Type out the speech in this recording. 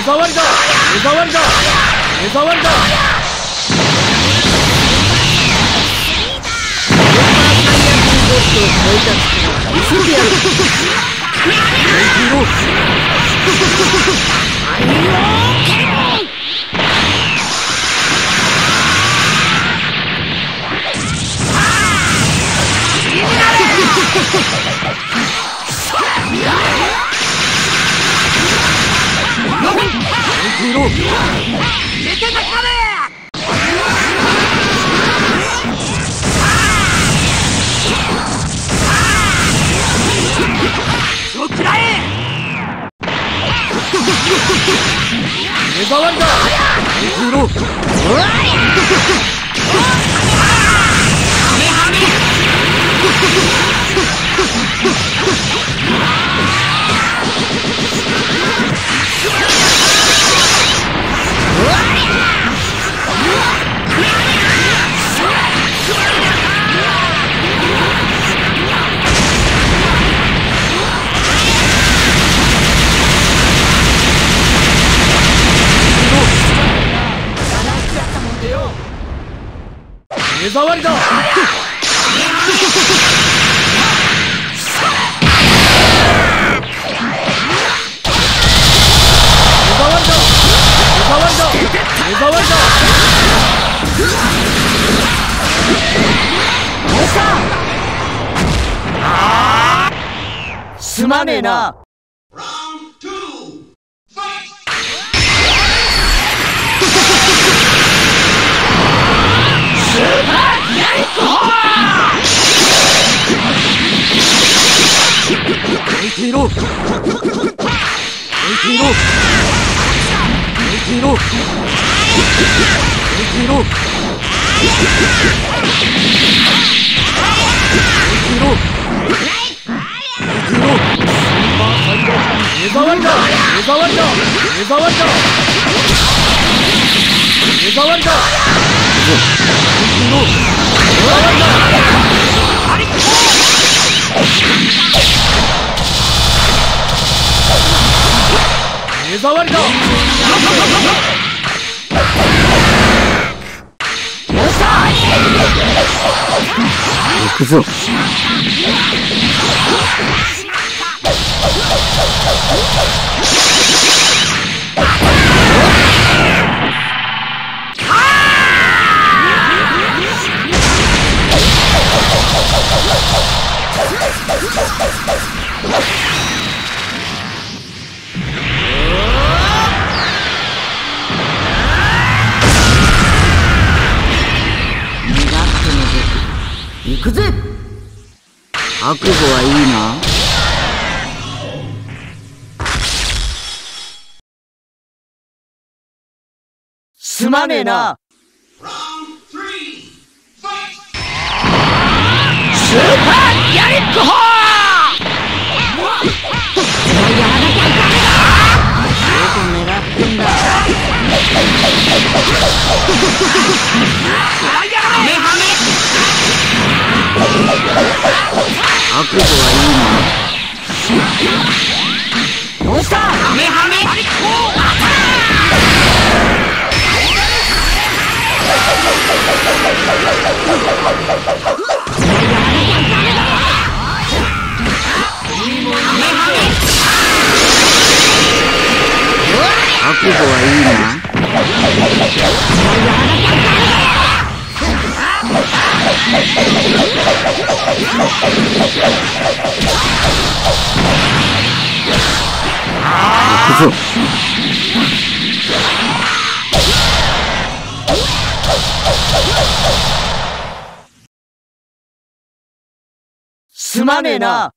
触りだ。目障りだ。目障りだ。ボスを超えた力見せてやる。目障りだ。目障りだ。すまねえな。見ろ。行くぞ。行くぜ。覚悟はいいな。すまねえな。スーパーやりっこほー。どこ狙ってんだ。覚悟はいいな。どうした。ハメハメ覚悟はいいな。行くぞ。すまねえな。